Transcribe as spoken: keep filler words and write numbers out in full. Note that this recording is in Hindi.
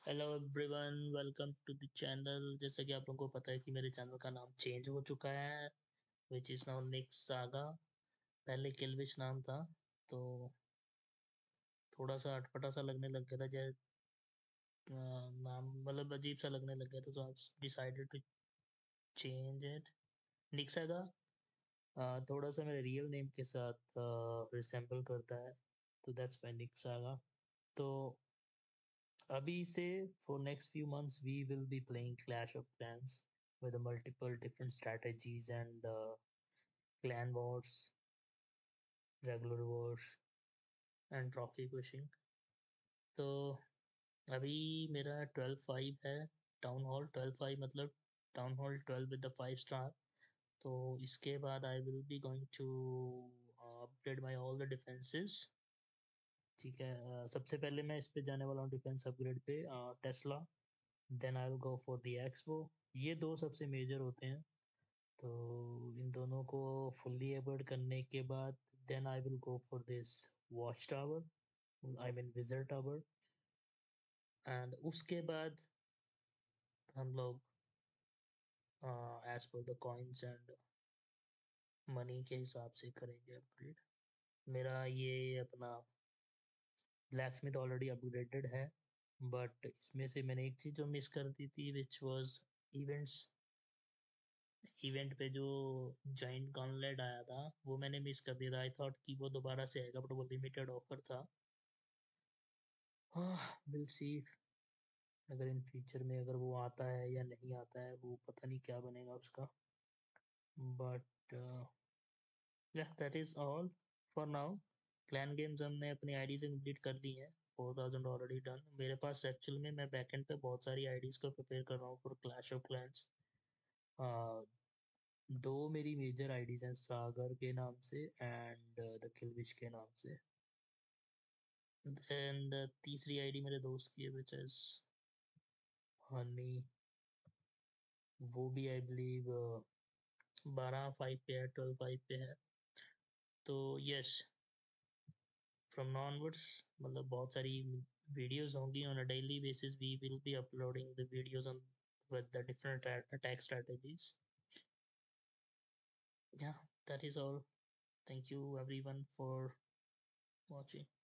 Hello everyone, welcome to the channel. जैसे कि आप लोगों को पता है कि मेरे चैनल का नाम चेंज हो चुका है, which is now Nick Saga. पहले किलविश नाम था, तो थोड़ा सा अटपटा सा लगने लग गया था। जैसे अ, नाम मतलब अजीब सा लगने लग गया था, तो I decided to change it. Nick Saga uh, थोड़ा सा मेरे रियल नेम के साथ रिसेंबल करता है, तो दैट्स माय निक सागा। तो अभी से for next few months we will be playing Clash of Clans with the multiple different strategies and uh, clan wars, regular wars and trophy pushing. तो अभी मेरा ट्वेल्व फाइव है। टाउन हॉल ट्वेल्व फाइव मतलब town hall twelve with the five star. तो इसके बाद I will be going to upgrade my all the defences. ठीक है। अ, सबसे पहले मैं इस पे जाने वाला हूँ डिफेंस अपग्रेड पे, Tesla. Then I will go for the expo. ये दो सबसे मेजर होते हैं। तो इन दोनों को फुल्ली अपग्रेड करने के बाद then I will go for this watch tower, I mean wizard tower. And उसके बाद हम लोग as per the coins and money के हिसाब से करेंगे अपग्रेड। मेरा ये अपना ब्लैक स्मिथ ऑलरेडी अपग्रेडेड है, बट इसमें से मैंने एक चीज़ जो मिस कर दी थी, विच वाज इवेंट्स। इवेंट पे जो जाइंट गॉनलेट आया था वो मैंने मिस कर दिया था। आई थॉट कि वो दोबारा से आएगा, बट वो लिमिटेड ऑफर था। विल सी अगर इन फ्यूचर में अगर वो आता है या नहीं आता है, वो पता नहीं क्या बनेगा उसका। But yeah that is all for now. Clan games हमने अपनी आईडी से कंप्लीट कर दी हैं। Four thousand already done. मेरे पास एक्चुअल में मैं बैकएंड पे बहुत सारी आईडीज को प्रिपेयर कर रहा हूँ फॉर क्लैश ऑफ क्लैंस। दो मेरी मेजर आईडीज हैं, सागर के नाम से एंड द किलविश के नाम से। एंड तीसरी आईडी मेरे दोस्त की है, विच इज हनी। वो भी आई बिलीव बारह फाइव पे है, ट्वेल्व फाइव पे है। तो यस, फ्रॉम नाउ ऑनवर्ड्स मतलब बहुत सारी वीडियोस होंगी on a daily basis. We will be uploading the videos on with the different atta- attack strategies. Yeah, that is all. Thank you everyone for watching.